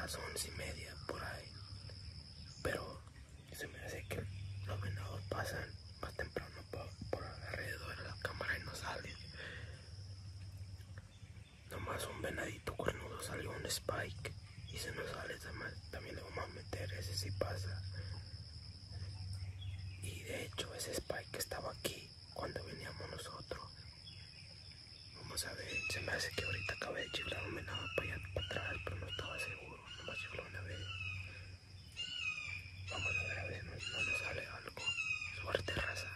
las 11:30 por ahí. Pero se me hace que los venados pasan más temprano por alrededor de la cámara y no salen. Nomás un venadito cuernudo salió, un Spike, y se nos sale. También le vamos a meter, ese sí pasa. Y de hecho ese Spike estaba aquí cuando veníamos nosotros. Vamos a ver, se me hace que ahorita acabé de chiflar un venado para allá para atrás, pero no estaba seguro. Nomás chifló una vez. Vamos a ver si no nos sale algo. Suerte, raza.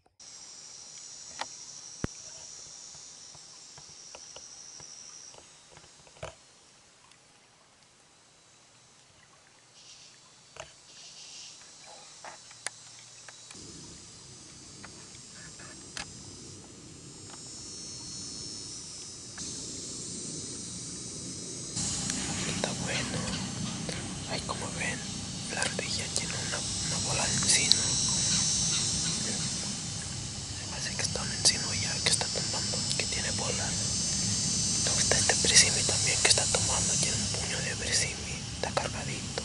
Está bueno. Ahí como ven, la ardilla tiene una bola de encino. Se me hace que está un encino ya que está tumbando, que tiene bolas. Luego está este brisimi también que está tomando, tiene un puño de brisimi, está cargadito.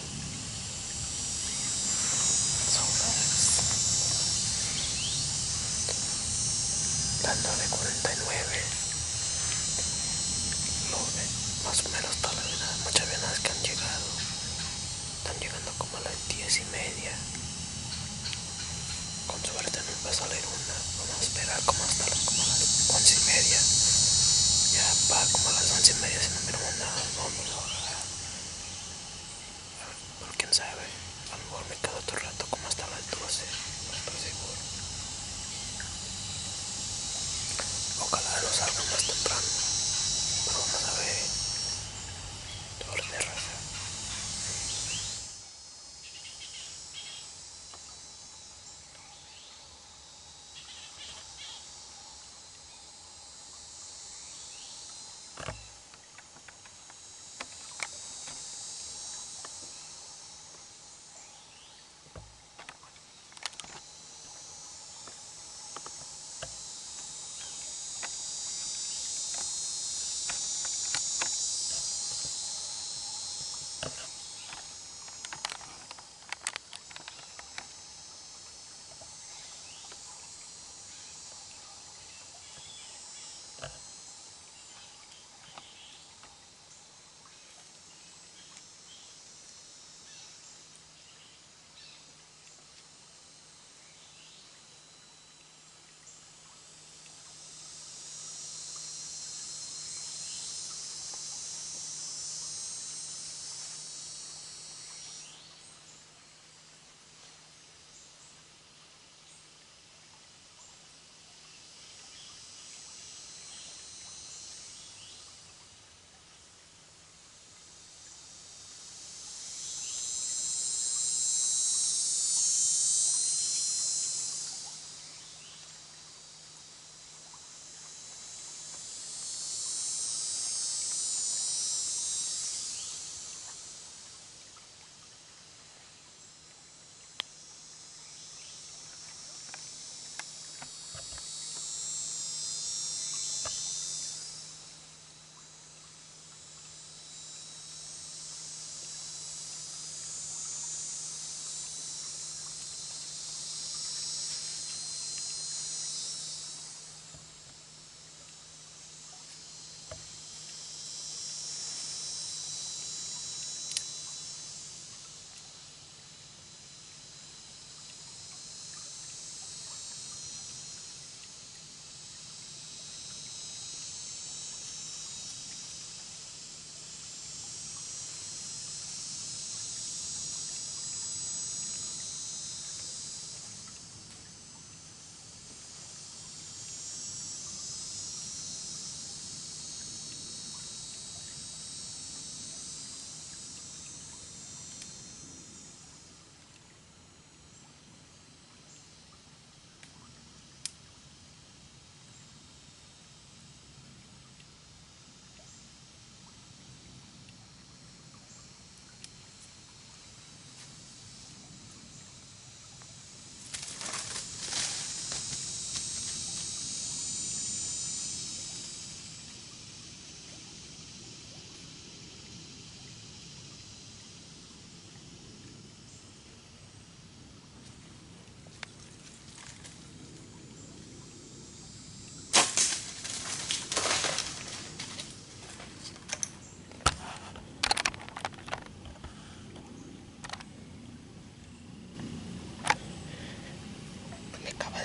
Las 9:49. Lo ve, más o menos todas las venadas, muchas venadas que han llegado.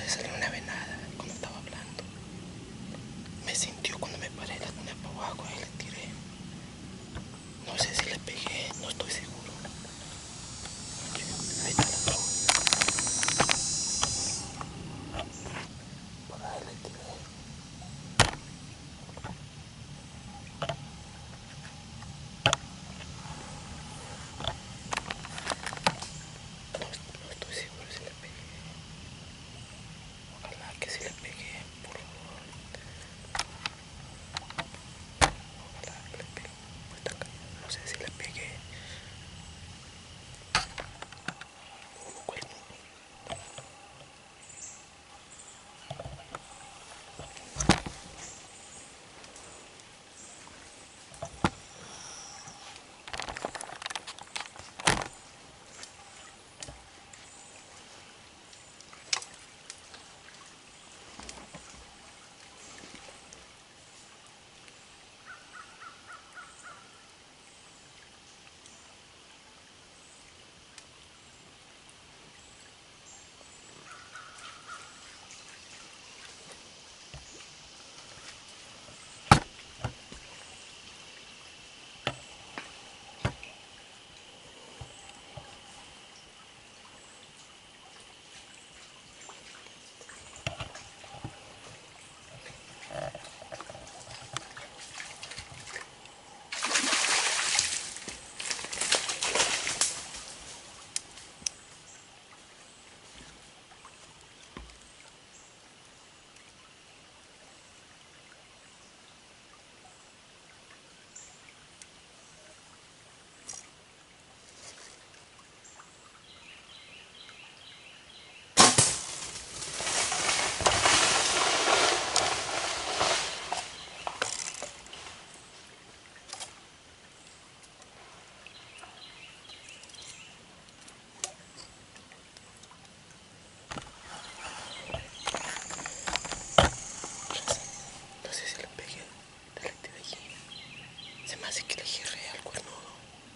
le salió una venada cuando estaba hablando. Me sintió cuando me paré, la tenía para abajo y le tiré. No sé si le pegué, no estoy seguro. Ahí está la trompa. Por ahí le tiré. No estoy seguro si le pegué. Ojalá que sí le pegué, por favor. Ojalá que le pegué. Pues está callado. No sé si le pegué. No cuelgo. No sé si le pegué. Le tiré allí. Se me hace que le giré al cuernudo.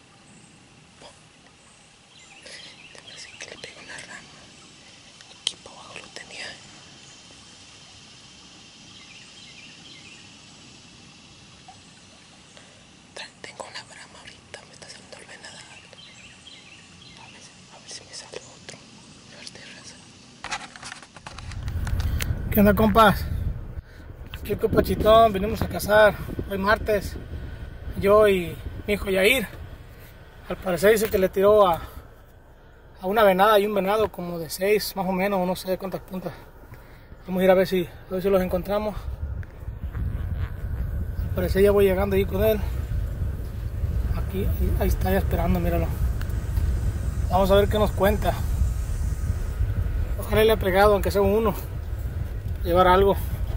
Se me hace que le pegué una rama. Aquí para abajo lo tenía. Tengo una brama ahorita, me está saliendo el venadal. A ver si me sale otro. Suerte, raza. ¿Qué onda, compas? Aquí con Pachitón, venimos a cazar hoy martes. Yo y mi hijo Yair. Al parecer dice que le tiró a una venada y un venado como de 6 más o menos, no sé cuántas puntas. Vamos a ir a ver si los encontramos. Al parecer ya voy llegando ahí con él. Aquí, ahí está ya esperando, míralo. Vamos a ver qué nos cuenta. Ojalá le haya pegado, aunque sea uno. Llevar algo.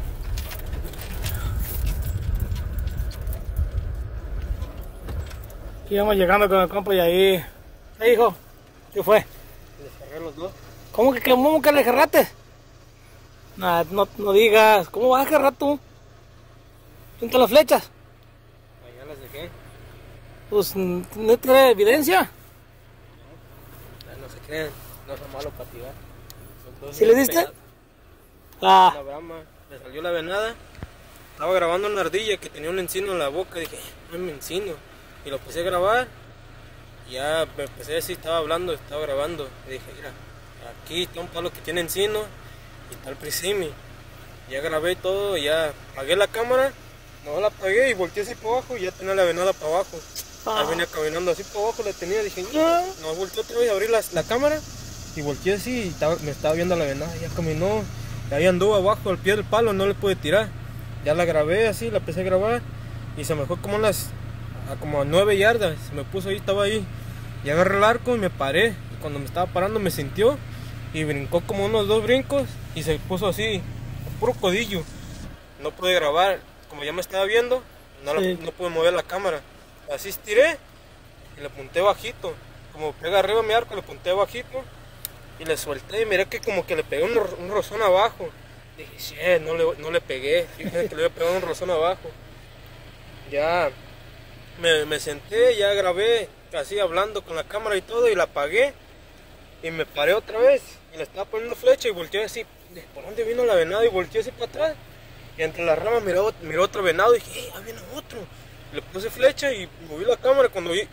Aquí vamos llegando con el compa y ahí. ¿Qué hijo? ¿Qué fue? Les cargué los dos. ¿Cómo que le agarraste? Nah, no digas. ¿Cómo vas a agarrar tú? ¿Pinta las flechas? Allá las dejé. Pues no tiene evidencia. No se crean, no son malos para tirar. ¿Sí le diste? Ah. La brama, me salió la venada. Estaba grabando una ardilla que tenía un encino en la boca. Dije, no me encino. Y lo empecé a grabar. Y ya me empecé a decir, estaba hablando, estaba grabando. Y dije, mira, aquí está un palo que tiene encino y está el prisimi. Ya grabé todo, ya apagué la cámara. No la apagué y volteé así para abajo y ya tenía la venada para abajo. Ya venía caminando así para abajo, la tenía. Dije, no, volteé otra vez a abrir la cámara. Y volteé así y me estaba viendo la venada. Ya caminó, ahí anduvo abajo al pie del palo, no le pude tirar. Ya la grabé así, la empecé a grabar. Y se me fue como a 9 yardas. Se me puso ahí, estaba ahí. Y agarré el arco y me paré. Y cuando me estaba parando me sintió. Y brincó como unos 2 brincos. Y se puso así, puro codillo. No pude grabar. Como ya me estaba viendo, no pude mover la cámara. Así estiré y le apunté bajito. Como pega arriba mi arco, le apunté bajito. Y le solté y miré que como que le pegué un rozón abajo. Dije, shit, no le pegué. Fíjate que le había pegado un rozón abajo. Ya me senté, ya grabé así hablando con la cámara y todo y la apagué. Y me paré otra vez y le estaba poniendo flecha y volteé así, dije, ¿por dónde vino la venada? Y volteé así para atrás. Y entre las ramas miró otro venado y dije, ahí viene otro. Le puse flecha y moví la cámara cuando vi.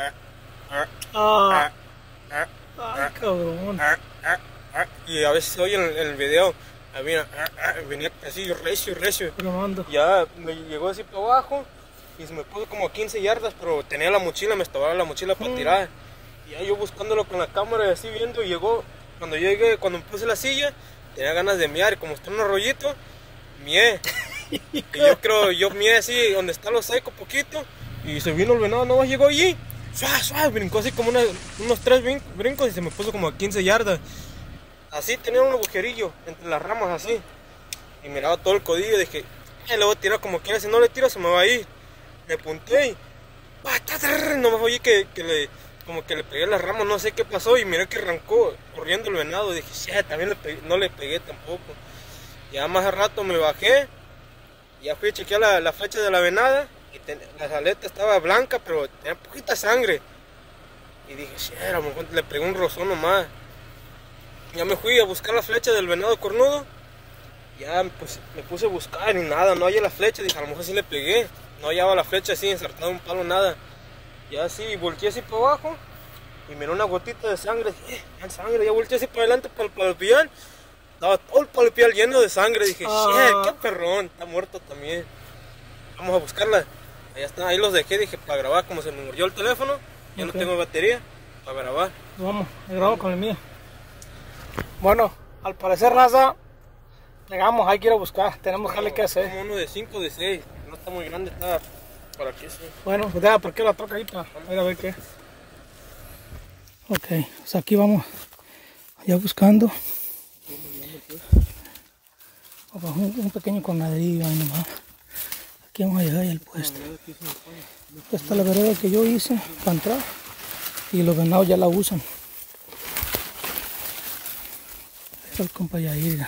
Ay, cabrón. Y a veces se oye en el video. Venía así recio. Grabando. Ya me llegó así para abajo y se me puso como a 15 yardas, pero tenía la mochila, me estaba la mochila para tirar. Y ya yo buscándolo con la cámara y así viendo, y llegó. Cuando llegué, cuando me puse la silla, tenía ganas de miar, y como está en un arroyito, mié. Y yo mié así, donde está lo seco, poquito, y se vino el venado, no llegó allí, brincó así como unos 3 brincos y se me puso como a 15 yardas. Así tenía un agujerillo entre las ramas así, y miraba todo el codillo, dije, le voy a tirar como quiera, si no le tiro se me va a ir. Me apunté y nomás oí como que le pegué las ramas, no sé qué pasó, y miré que arrancó corriendo el venado. Dije, shit, también no le pegué tampoco. Ya más al rato me bajé, ya fui a chequear la flecha de la venada, y la aleta estaba blanca, pero tenía poquita sangre. Y dije, shit, a lo mejor le pegué un rozón nomás. Ya me fui a buscar la flecha del venado cornudo. Ya pues, me puse a buscar y nada, no hallé la flecha. Dije, a lo mejor sí le pegué. No hallaba la flecha así, ensartada en un palo, nada. Ya así, volteé así para abajo y miré una gotita de sangre. Dije, sangre. Ya volteé así para adelante para el palopial. Estaba todo el palopial lleno de sangre. Dije, shit, qué perrón, está muerto también. Vamos a buscarla. Ahí está, ahí los dejé, dije, para grabar. Como se me murió el teléfono, ya no tengo batería para grabar. Vamos, grabo con el mío. Bueno, al parecer, raza, llegamos, hay que ir a buscar, tenemos jale que hacer. Como uno de 5 de 6, no está muy grande, está por aquí, sí. Bueno, pues deja, ¿por qué la troca ahí para ir a ver qué? Ok, pues aquí vamos, allá buscando. Un pequeño cornadillo ahí nomás. Aquí vamos a llegar al puesto. Esta es la vereda que yo hice para entrar y los venados ya la usan. El compa Yair.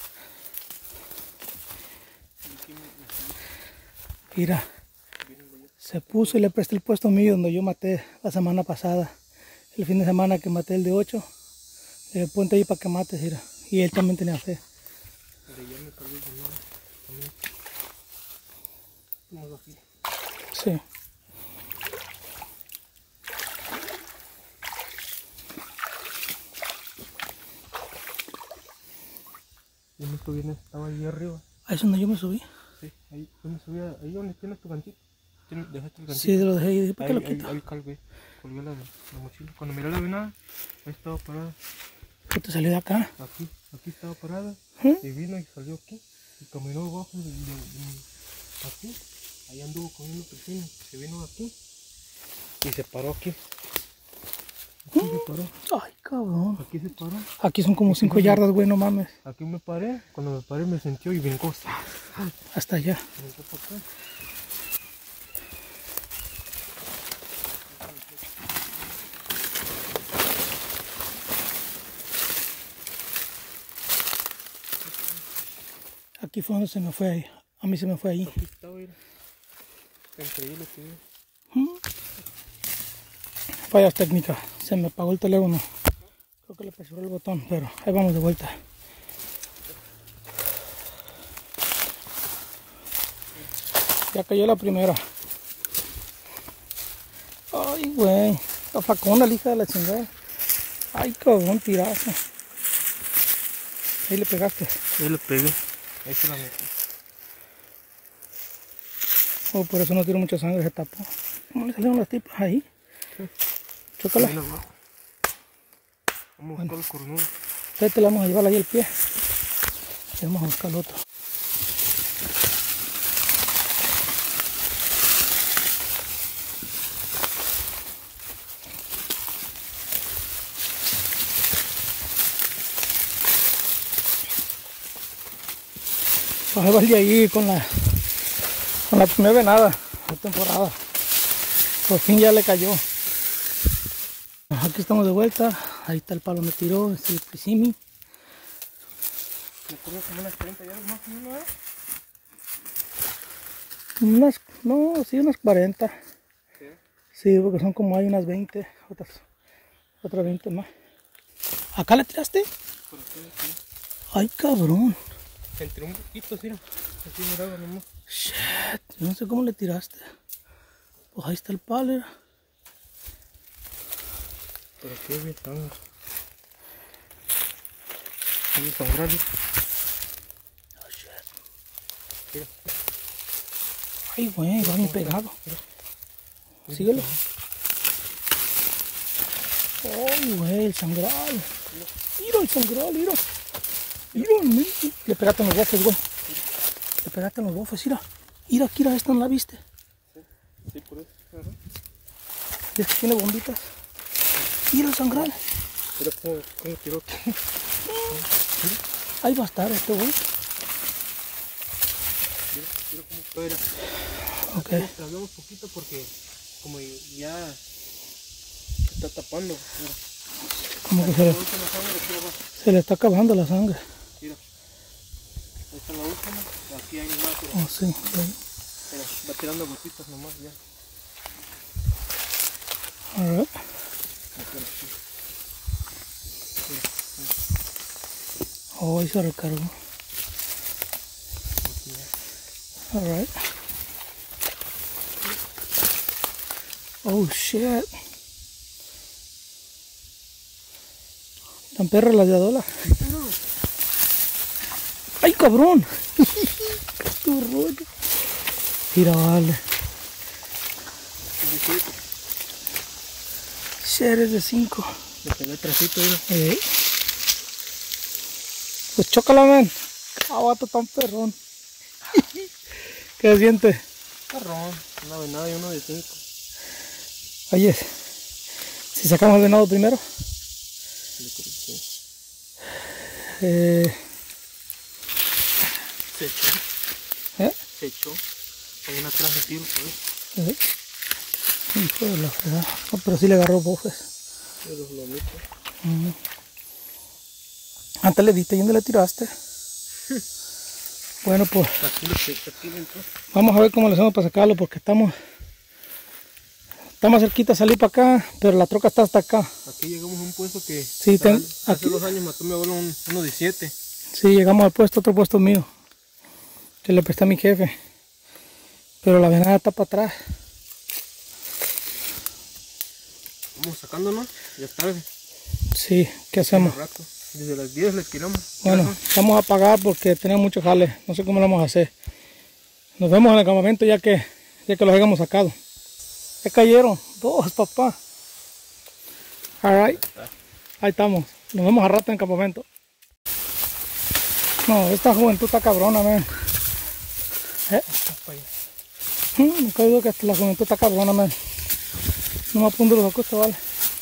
Mira, se puso y le presté el puesto mío donde yo maté la semana pasada. El fin de semana que maté el de 8. Le ponte ahí para que mates, mira. Y él también tenía fe. Sí. Yo me subí, estaba ahí arriba. Ahí es donde yo me subí. Sí, ahí yo me subí, ahí donde tienes tu ganchito. ¿Dejaste el ganchito? Sí, lo dejé y dije, ¿para qué lo quito? Ahí colgué la mochila. Cuando miré la venada, ahí estaba parada. ¿Qué te salió de acá? Aquí estaba parada. Y vino y salió aquí. Y caminó abajo aquí. Ahí anduvo comiendo piscina. Se vino aquí. Y se paró aquí. Aquí se paró. Ay, cabrón. Aquí se paró. Aquí son como 5 yardas, güey, no mames. Aquí me paré. Cuando me paré me sentió y brincó. Hasta allá. Brincó para acá. Aquí fue donde se me fue ahí. A mí se me fue ahí. Aquí estaba, mira. Increíble que vi. Fallas técnicas. Se me apagó el teléfono. Creo que le presionó el botón, pero ahí vamos de vuelta. Ya cayó la primera. Ay, güey. La facona, la hija de la chingada. Ay, cabrón, tirazo. Ahí le pegaste. Ahí le pegué. Ahí se la metí. Oh, por eso no tiró mucha sangre, se tapó. ¿Cómo le salieron las tipas ahí? Sí. Chócala. Vamos a buscar el cornudo. Ahorita le vamos a llevar ahí el pie. Y vamos a buscar el otro. Pues ahí va el de ahí con la primera venada de temporada. Por fin ya le cayó. Aquí estamos de vuelta. Ahí está el palo donde tiró, es el pisimi. Me corrió como unas 30 yardas más o menos, ¿eh? Unas 40. Sí. Sí, porque son como hay unas 20, otras 20 más. ¿Acá le tiraste? Por aquí, sí. Ay, cabrón. Entré un poquito, mira. Así miraba nomás. Shit, yo no sé cómo le tiraste. Pues ahí está el palo, era. Pero aquí es bien sangre. Vamos a sangrar. Oh, shit. Mira. Ay, güey, va bien pegado. Síguelo. Ay, güey, el sangral. Mira el sangral, mira. Mira, le pegaste en los bofes, güey. Le pegaste en los bofes, mira. Mira, Kira, esta no la viste. Sí, por eso. ¿Ves que tiene bombitas? Mira el sangral. Mira cómo tiró aquí. Ahí va a estar este, güey. Mira cómo fuera. Ok. Tardamos poquito porque como ya se está tapando. Mira. Como que La última sangre, aquí abajo. se le está acabando la sangre. Mira. Esta es la última. Aquí hay más. Pero, Oh, sí. Ahí. mira, va tirando gotitas nomás ya. Alright. Oh, ahí se recargó. Alright. Oh, shit. Tan perra la de Adola. ¡Ay, cabrón! ¡Tu rollo! Mira, vale. Shit, es de 5. Le pegué trasito, mira. Pues chócala, man. Cabato tan perrón. ¿Qué se siente? Carrón, una venada y uno de 5. Oye, si sacamos el venado primero. Se echó. ¿Eh? Se echó. Hay una atrás de tiro, pues. Hijo de la fregada. No, pero sí le agarró bofes. De los lomitos. Antes le diste y ¿dónde le tiraste? Bueno, pues Aquí le entró. vamos a ver cómo le hacemos para sacarlo porque estamos más cerquita de salir para acá, pero la troca está hasta acá. Aquí llegamos a un puesto que Sí, hace aquí. 2 años mató mi abuelo un 1.17. Sí, llegamos al puesto, otro puesto mío, que le presté a mi jefe. Pero la venada está para atrás. Vamos sacándonos, ya es tarde. Sí, ¿qué hacemos? Un rato. Desde las 10 le tiramos. Bueno, vamos a apagar porque tenemos mucho jale. No sé cómo lo vamos a hacer. Nos vemos en el campamento ya que los hayamos sacado. Ya cayeron 2, papá. Alright. Ahí estamos. Nos vemos a rato en el campamento. No, esta juventud está cabrona, man. Me caigo que la juventud está cabrona, man. No me apunto los ojos, vale.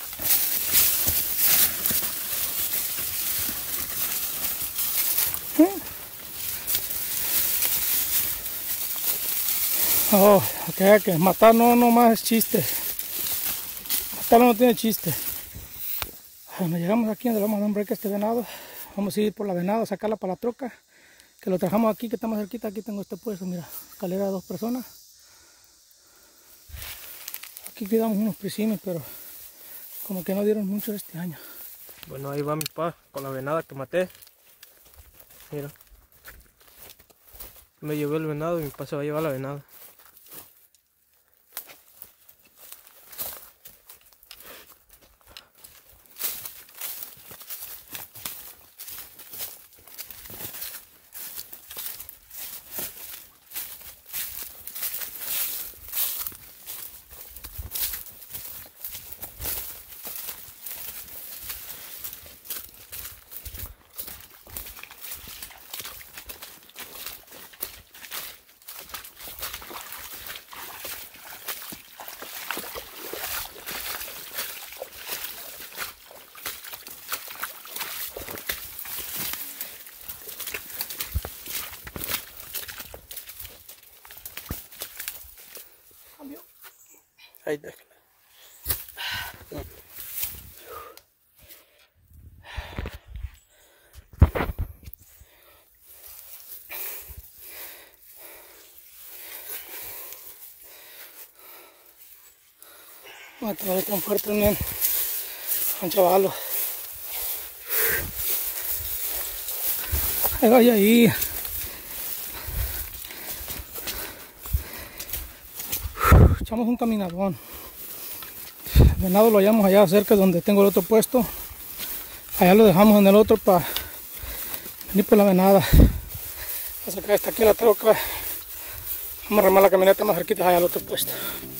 Oh, que matar no más es chiste. Matarlo no tiene chiste. Bueno, llegamos aquí donde vamos a dar un break a este venado. Vamos a ir por la venada, sacarla para la troca. Que lo trajamos aquí, que está más cerquita. Aquí tengo este puesto, mira, escalera de 2 personas. Aquí cuidamos unos prisines, pero como que no dieron mucho este año. Bueno, ahí va mi papá con la venada que maté. Mira. Me llevé el venado y mi papá se va a llevar la venada. Ahí déjala. No te vale tan fuerte, man. Un chavalo. Ahí vaya ahí. Echamos un caminadón. El venado lo hallamos allá cerca donde tengo el otro puesto. Allá lo dejamos en el otro para venir por la venada. A sacar esta aquí la troca. Vamos a remar la camioneta más cerquita allá al otro puesto.